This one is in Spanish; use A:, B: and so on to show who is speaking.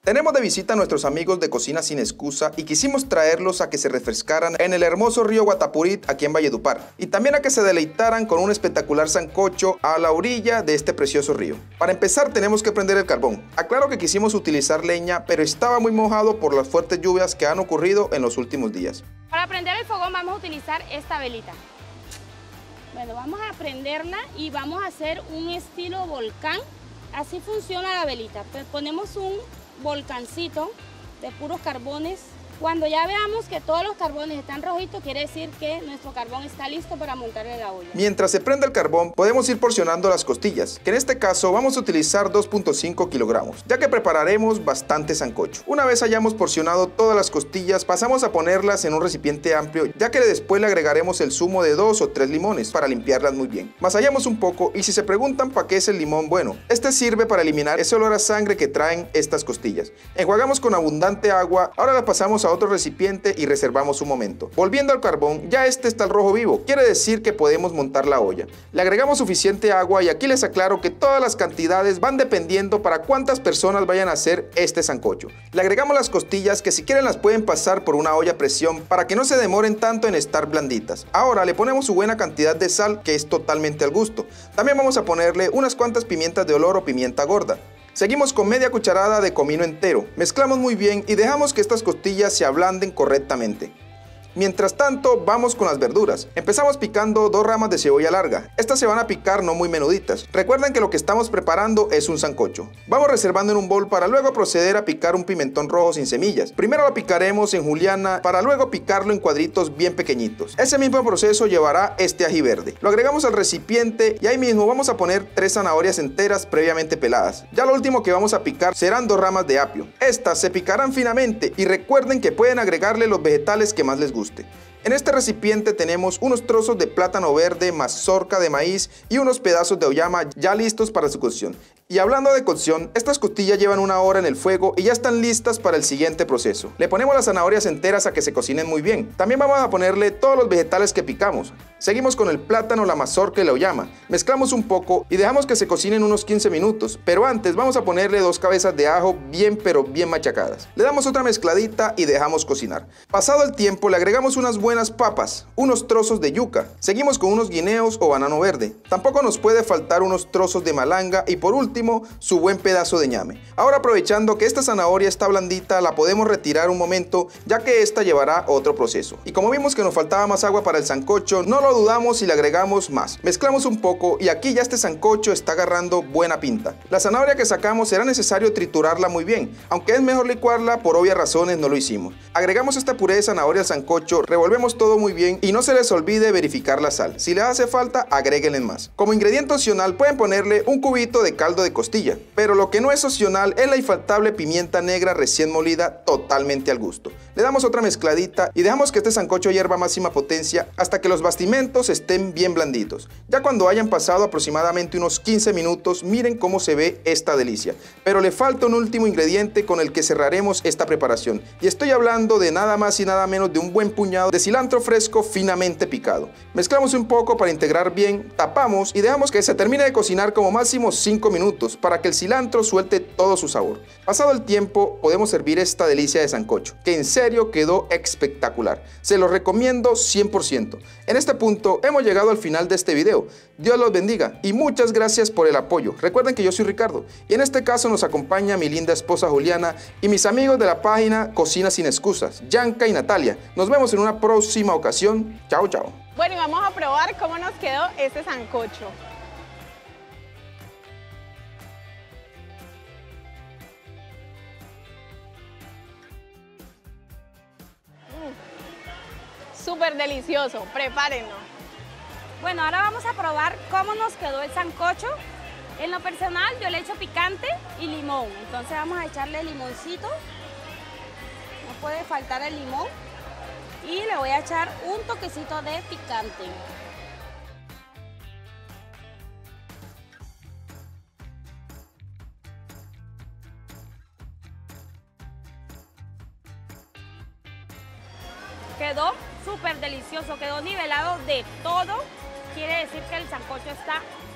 A: Tenemos de visita a nuestros amigos de Cocina Sin Excusa y quisimos traerlos a que se refrescaran en el hermoso río Guatapurit aquí en Valledupar y también a que se deleitaran con un espectacular sancocho a la orilla de este precioso río. Para empezar tenemos que prender el carbón. Aclaro que quisimos utilizar leña, pero estaba muy mojado por las fuertes lluvias que han ocurrido en los últimos días.
B: Para prender el fogón vamos a utilizar esta velita. Bueno, vamos a prenderla y vamos a hacer un estilo volcán. Así funciona la velita. Pues ponemos un volcancito de puros carbones. Cuando ya veamos que todos los carbones están rojitos, quiere decir que nuestro carbón está listo para montarle la olla.
A: Mientras se prende el carbón, podemos ir porcionando las costillas, que en este caso vamos a utilizar 2.5 kilogramos, ya que prepararemos bastante sancocho. Una vez hayamos porcionado todas las costillas, pasamos a ponerlas en un recipiente amplio, ya que después le agregaremos el zumo de 2 o 3 limones para limpiarlas muy bien. Masallamos un poco y si se preguntan para qué es el limón, bueno, este sirve para eliminar ese olor a sangre que traen estas costillas. Enjuagamos con abundante agua, ahora la pasamos a otro recipiente y reservamos un momento. Volviendo al carbón, ya este está al rojo vivo, quiere decir que podemos montar la olla. Le agregamos suficiente agua y aquí les aclaro que todas las cantidades van dependiendo para cuántas personas vayan a hacer este sancocho. Le agregamos las costillas que si quieren las pueden pasar por una olla a presión para que no se demoren tanto en estar blanditas. Ahora le ponemos su buena cantidad de sal que es totalmente al gusto. También vamos a ponerle unas cuantas pimientas de olor o pimienta gorda. Seguimos con media cucharada de comino entero, mezclamos muy bien y dejamos que estas costillas se ablanden correctamente. Mientras tanto, vamos con las verduras. Empezamos picando 2 ramas de cebolla larga. Estas se van a picar no muy menuditas. Recuerden que lo que estamos preparando es un sancocho. Vamos reservando en un bol para luego proceder a picar un pimentón rojo sin semillas. Primero lo picaremos en juliana para luego picarlo en cuadritos bien pequeñitos. Ese mismo proceso llevará este ají verde. Lo agregamos al recipiente y ahí mismo vamos a poner 3 zanahorias enteras previamente peladas. Ya lo último que vamos a picar serán 2 ramas de apio. Estas se picarán finamente y recuerden que pueden agregarle los vegetales que más les guste. En este recipiente tenemos unos trozos de plátano verde, mazorca de maíz y unos pedazos de auyama ya listos para su cocción. Y hablando de cocción, estas costillas llevan 1 hora en el fuego y ya están listas para el siguiente proceso. Le ponemos las zanahorias enteras a que se cocinen muy bien. También vamos a ponerle todos los vegetales que picamos. Seguimos con el plátano, la mazorca y la auyama. Mezclamos un poco y dejamos que se cocinen unos 15 minutos, pero antes vamos a ponerle 2 cabezas de ajo bien pero bien machacadas. Le damos otra mezcladita y dejamos cocinar. Pasado el tiempo le agregamos unas buenas papas, unos trozos de yuca. Seguimos con unos guineos o banano verde. Tampoco nos puede faltar unos trozos de malanga y por último su buen pedazo de ñame. Ahora aprovechando que esta zanahoria está blandita, la podemos retirar un momento ya que esta llevará otro proceso. Y como vimos que nos faltaba más agua para el sancocho, no lo dudamos y le agregamos más. Mezclamos un poco y aquí ya este sancocho está agarrando buena pinta. La zanahoria que sacamos será necesario triturarla muy bien, aunque es mejor licuarla, por obvias razones no lo hicimos. Agregamos esta puré de zanahoria al sancocho, revolvemos todo muy bien y no se les olvide verificar la sal. Si les hace falta, agréguenle más. Como ingrediente opcional pueden ponerle un cubito de caldo de costilla, pero lo que no es opcional es la infaltable pimienta negra recién molida, totalmente al gusto. Le damos otra mezcladita y dejamos que este sancocho hierva a máxima potencia hasta que los bastimentos estén bien blanditos. Ya cuando hayan pasado aproximadamente unos 15 minutos, miren cómo se ve esta delicia. Pero le falta un último ingrediente con el que cerraremos esta preparación, y estoy hablando de nada más y nada menos de un buen puñado de cilantro fresco finamente picado. Mezclamos un poco para integrar bien, tapamos y dejamos que se termine de cocinar como máximo 5 minutos para que el cilantro suelte todo su sabor. Pasado el tiempo podemos servir esta delicia de sancocho, que en serio quedó espectacular. Se los recomiendo 100%. En este punto hemos llegado al final de este video. Dios los bendiga y muchas gracias por el apoyo. Recuerden que yo soy Ricardo y en este caso nos acompaña mi linda esposa Juliana y mis amigos de la página Cocina Sin Excusas, Yanka y Natalia. Nos vemos en una próxima ocasión. Chao, chao.
C: Bueno, y vamos a probar cómo nos quedó este sancocho. Súper delicioso, prepárenlo.
B: Bueno, ahora vamos a probar cómo nos quedó el sancocho. En lo personal yo le echo picante y limón, entonces vamos a echarle limoncito. No puede faltar el limón. Y le voy a echar un toquecito de picante. Quedó súper delicioso, quedó nivelado de todo. Quiere decir que el sancocho está